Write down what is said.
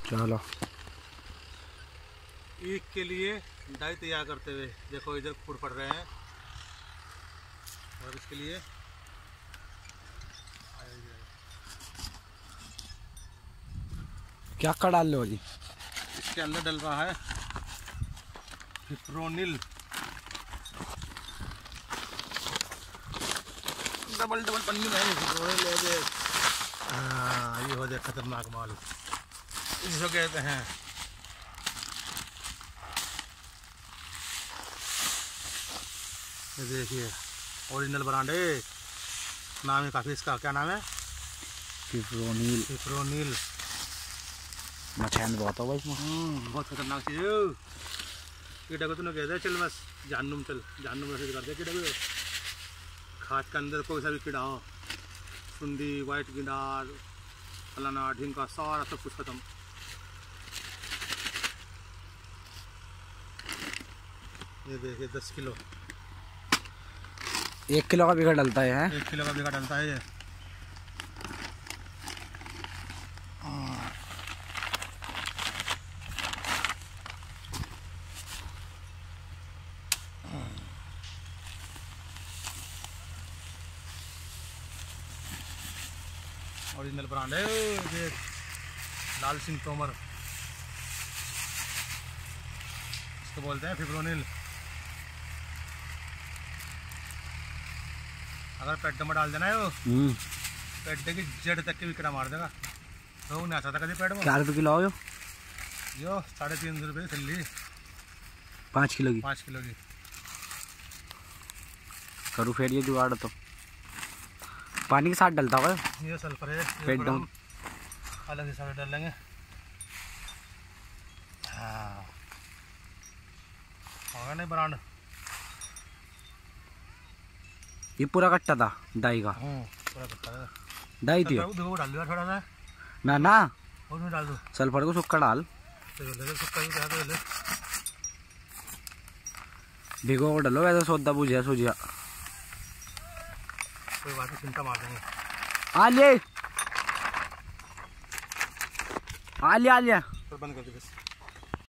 चलो ईख के लिए डाई तैयार करते हुए देखो इधर फूड पड़ रहे हैं और इसके लिए क्या कर डाल लो जी। इसके अंदर डल रहा है फिप्रोनिल। डबल पन्नी में फिप्रोनिल है। हाँ ये हो जाए खतरनाक माल इसको कहते हैं। ये देखिए ओरिजिनल ब्रांड है। नाम है काफ़ी इसका, क्या नाम है? फिप्रोनिल। फिप्रोनिल मछैन बहुत होगा इसमें। बहुत खतरनाक चीज़ है। कीड़ा को तूने कहते हैं चल बस जहन्नुम चल, जहन्नुम मैसेज कर दे कीड़ा को। खाद के अंदर कोई सा भी कीड़ा हो, सुंडी, वाइट गिनार, फलाना ढींका, सारा सब कुछ खत्म। ये देखिए 10 किलो, 1 किलो का बिगड़ डलता है। 1 किलो का बिगड़ डलता है ये। ओरिजिनल ब्रांड है ये, लाल सिंह तोमर इसको बोलते हैं फिप्रोनिल। अगर पेट में डाल देना है वो पेट की जड़ तक के भी कीड़ा मार देगा। तो नहीं आता था कभी पेट में। क्या रुपये किलो हो यो? 350 रुपये थैली 5 किलो की। 5 किलो की। करूँ फिर ये जुगाड़ तो पानी के साथ डलता होगा। ये सल्फर है, पेट डाउन अलग हिसाब से डाल लेंगे। हाँ होगा नहीं ब्रांड। ये पूरा कट्टा था डाई का। पूरा कट्टा था डाई थी डाल दो थोड़ा सा ना और डाल दो। सल्फर को सुक्का डाल, भिगो को डालो वैसे सौदा बुझिया सूझिया। कोई बात नहीं, चिंता मार देंगे। आ लिया तो बंद कर दे बस।